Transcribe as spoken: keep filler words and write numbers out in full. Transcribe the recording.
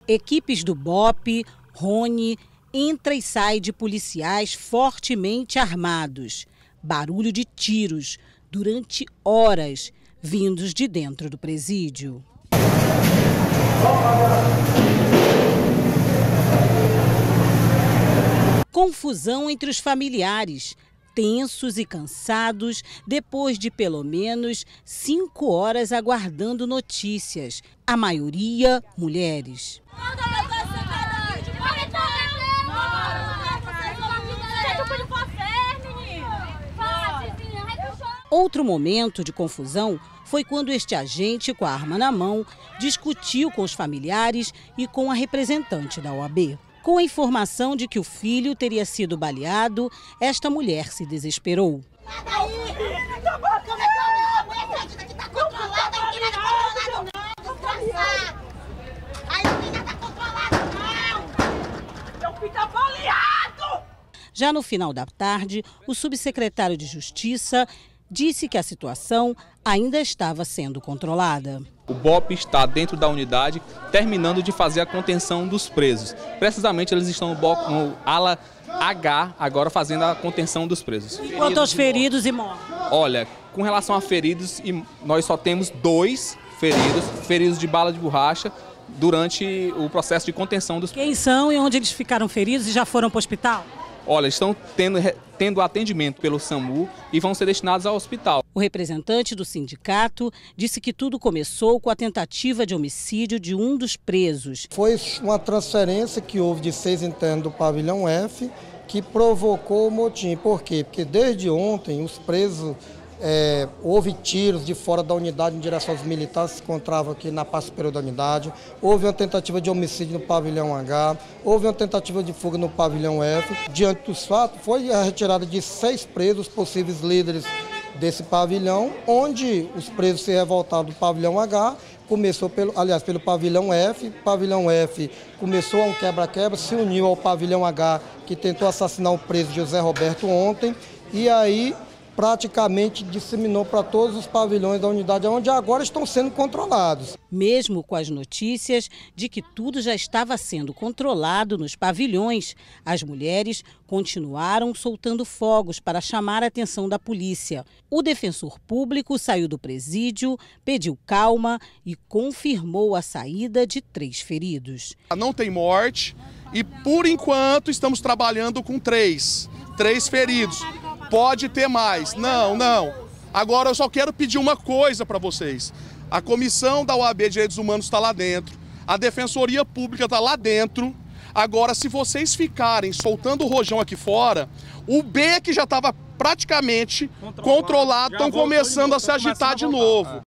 Equipes do BOPE, Rony, entra e sai de policiais fortemente armados. Barulho de tiros durante horas, vindos de dentro do presídio. Confusão entre os familiares, tensos e cansados, depois de pelo menos cinco horas aguardando notícias. A maioria, mulheres. Outro momento de confusão foi quando este agente, com a arma na mão, discutiu com os familiares e com a representante da O A B. Com a informação de que o filho teria sido baleado, esta mulher se desesperou. Já no final da tarde, o subsecretário de Justiça disse que a situação ainda estava sendo controlada. O BOPE está dentro da unidade, terminando de fazer a contenção dos presos. Precisamente eles estão no, BOPE, no ala H, agora fazendo a contenção dos presos. Quanto aos feridos e mortos? Olha, com relação a feridos, nós só temos dois feridos, feridos de bala de borracha, durante o processo de contenção dos presos. Quem são e onde eles ficaram feridos e já foram para o hospital? Olha, estão tendo, tendo atendimento pelo SAMU e vão ser destinados ao hospital. O representante do sindicato disse que tudo começou com a tentativa de homicídio de um dos presos. Foi uma transferência que houve de seis internos do pavilhão F que provocou o motim. Por quê? Porque desde ontem os presos, é, houve tiros de fora da unidade em direção aos militares que se encontravam aqui na parte superior da unidade. Houve uma tentativa de homicídio no pavilhão H, houve uma tentativa de fuga no pavilhão F. Diante dos fatos, foi a retirada de seis presos, possíveis líderes desse pavilhão, onde os presos se revoltaram do pavilhão H, começou pelo, aliás, pelo pavilhão F, pavilhão F começou a um quebra-quebra, se uniu ao pavilhão H, que tentou assassinar o preso José Roberto ontem, e aí praticamente disseminou para todos os pavilhões da unidade, onde agora estão sendo controlados. Mesmo com as notícias de que tudo já estava sendo controlado nos pavilhões, as mulheres continuaram soltando fogos para chamar a atenção da polícia. O defensor público saiu do presídio, pediu calma e confirmou a saída de três feridos. Não tem morte e, por enquanto, estamos trabalhando com três, três feridos. Pode ter mais. Não, não. Agora eu só quero pedir uma coisa para vocês. A comissão da O A B de Direitos Humanos está lá dentro. A Defensoria Pública está lá dentro. Agora, se vocês ficarem soltando o rojão aqui fora, o B, que já estava praticamente controlado, estão começando a se agitar de novo.